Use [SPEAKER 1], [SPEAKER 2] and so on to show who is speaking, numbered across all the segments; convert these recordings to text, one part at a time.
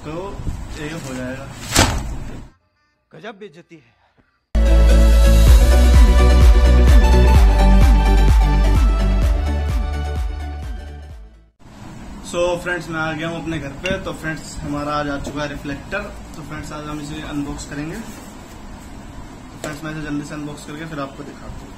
[SPEAKER 1] तो ये हो जाएगा।
[SPEAKER 2] गजब बेइज्जती है।
[SPEAKER 1] सो फ्रेंड्स मैं आ गया हूँ अपने घर पे। तो फ्रेंड्स हमारा आज आ चुका है रिफ्लेक्टर। तो फ्रेंड्स आज हम इसे अनबॉक्स करेंगे। तो फ्रेंड्स मैं इसे जल्दी से अनबॉक्स करके फिर आपको दिखाता हूँ।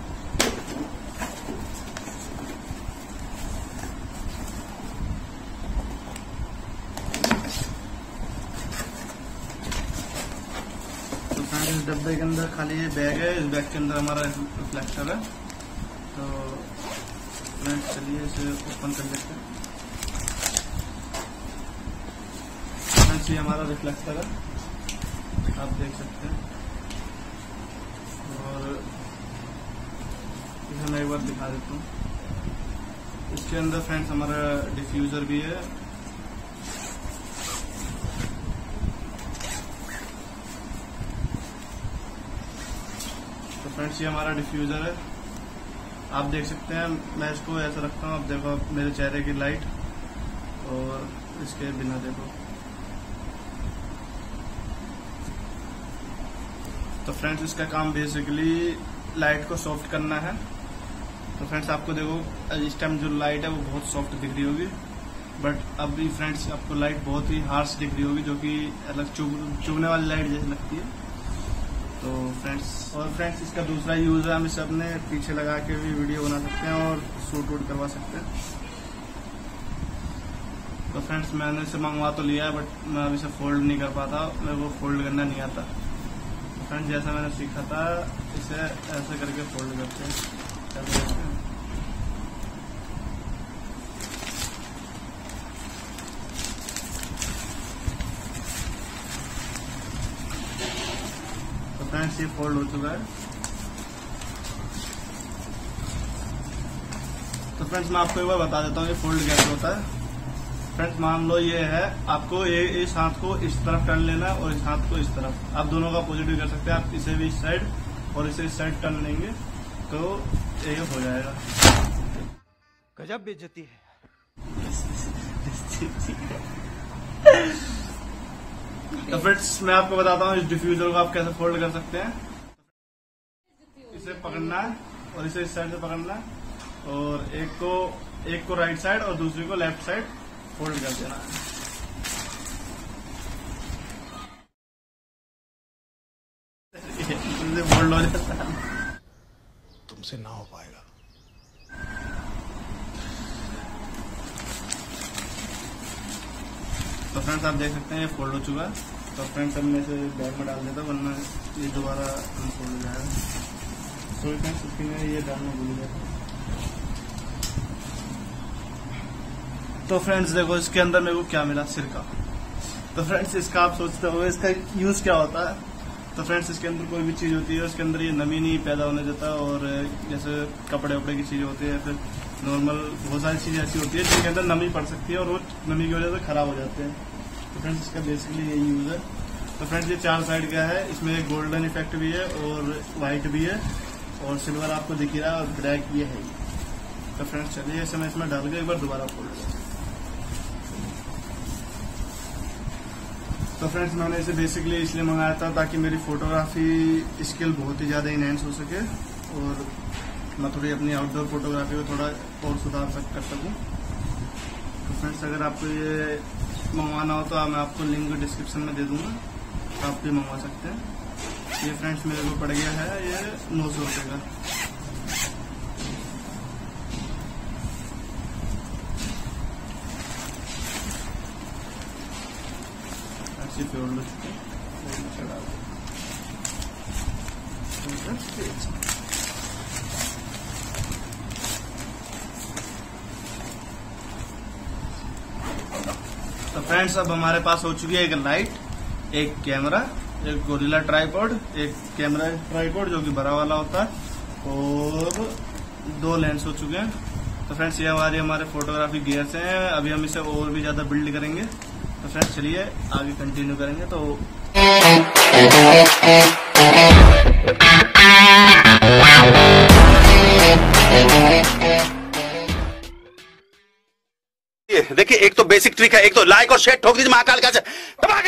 [SPEAKER 1] तो फ्रेंड्स इस डब्बे के अंदर खाली ये बैग है। इस बैग के अंदर हमारा रिफ्लेक्टर है। तो फ्रेंड्स चलिए इसे ओपन कर लेते हैं। ये हमारा रिफ्लेक्टर है, आप देख सकते हैं। और इसे मैं एक बार दिखा देता हूँ। इसके अंदर फ्रेंड्स हमारा डिफ्यूजर भी है। तो फ्रेंड्स ये हमारा डिफ्यूजर है, आप देख सकते हैं। मैं इसको ऐसा रखता हूँ, आप देखो मेरे चेहरे की लाइट और इसके बिना देखो। तो फ्रेंड्स इसका काम बेसिकली लाइट को सॉफ्ट करना है। तो फ्रेंड्स आपको देखो इस टाइम जो लाइट है वो बहुत सॉफ्ट दिख रही होगी, बट अभी फ्रेंड्स आपको लाइट बहुत ही हार्श दिख रही होगी, जो कि अलग चुभने वाली लाइट जैसी लगती है। तो फ्रेंड्स इसका दूसरा यूज है, हम इसे अपने पीछे लगा के भी वीडियो बना सकते हैं और शूट वूट करवा सकते हैं। तो फ्रेंड्स मैंने इसे मंगवा तो लिया है, बट मैं अभी इसे फोल्ड नहीं कर पाता, मेरे को फोल्ड करना नहीं आता। फ्रेंड्स जैसा मैंने सीखा था इसे ऐसे करके फोल्ड करते हैं। तो फ्रेंड्स ये फोल्ड हो चुका है। तो फ्रेंड्स मैं आपको एक बार बता देता हूँ ये फोल्ड कैसे होता है। फ्रेंड्स मान लो ये है, आपको इस हाथ को इस तरफ टर्न लेना है और इस हाथ को इस तरफ। आप दोनों का पॉजिटिव कर सकते हैं, आप इसे भी इस साइड और इसे इस साइड टर्न लेंगे तो ये हो जाएगा।
[SPEAKER 2] गजब बेइज्जती है।
[SPEAKER 1] तो फ्रेंड्स मैं आपको बताता हूँ इस डिफ्यूजर को आप कैसे फोल्ड कर सकते हैं। इसे पकड़ना है और इसे इस साइड से पकड़ना है और एक को राइट साइड और दूसरी को लेफ्ट साइड फोल्ड कर देना है। फोल्ड हो जाता है,
[SPEAKER 2] तुमसे ना हो पाएगा।
[SPEAKER 1] तो फ्रेंड्स आप देख सकते हैं ये फोल्ड हो चुका है। तो फ्रेंड्स अब मैं इसे बैग में डाल देता हूँ, वरना ये दोबारा अनफोल्ड हो जाएगा। तो फ्रेंड्स उसकी मैं ये डालना भूल गया। तो फ्रेंड्स देखो इसके अंदर मेरे को क्या मिला, सिरका। तो फ्रेंड्स इसका आप सोचते हो इसका यूज क्या होता है। तो फ्रेंड्स इसके अंदर कोई भी चीज होती है उसके अंदर ये नमी नहीं पैदा होने देता। और जैसे कपड़े वपड़े की चीजें होती है, फिर नॉर्मल बहुत सारी चीजें ऐसी होती है जिनके अंदर नमी पड़ सकती है और वो नमी की वजह से खराब हो जाते हैं। तो फ्रेंड्स इसका बेसिकली यही यूज है। तो फ्रेंड्स ये 4 साइड का है, इसमें एक गोल्डन इफेक्ट भी है और व्हाइट भी है और सिल्वर आपको दिख ही रहा है और ब्लैक ये है। तो फ्रेंड्स चलिए इसे मैं इसमें डाल के एक बार दोबारा फोल्ड करता हूं। तो फ्रेंड्स मैंने इसे बेसिकली इसलिए मंगाया था ताकि मेरी फोटोग्राफी स्किल बहुत ही ज़्यादा इनहेंस हो सके और मैं थोड़ी अपनी आउटडोर फोटोग्राफी को थोड़ा और सुधार कर सकूं। तो फ्रेंड्स अगर आपको ये मंगवाना हो तो मैं आपको लिंक डिस्क्रिप्शन में दे दूंगा, तो आप भी मंगवा सकते हैं। ये फ्रेंड्स मेरे को पड़ गया है ये 900 रुपये का। फोल्ड हो चुके तो फ्रेंड्स अब हमारे पास हो चुकी है एक लाइट, एक कैमरा, एक गोरिल्ला ट्राइपॉड, एक कैमरा ट्राइपॉड जो कि बड़ा वाला होता है और 2 लेंस हो चुके हैं। तो फ्रेंड्स ये हमारे फोटोग्राफी गियर्स हैं। अभी हम इसे और भी ज्यादा बिल्ड करेंगे। तो फ्रेंड्स चलिए आगे कंटिन्यू करेंगे। तो
[SPEAKER 3] देखिए एक तो तो बेसिक ट्रिक है, एक तो लाइक और शेयर ठोक दीजिए महाकाल का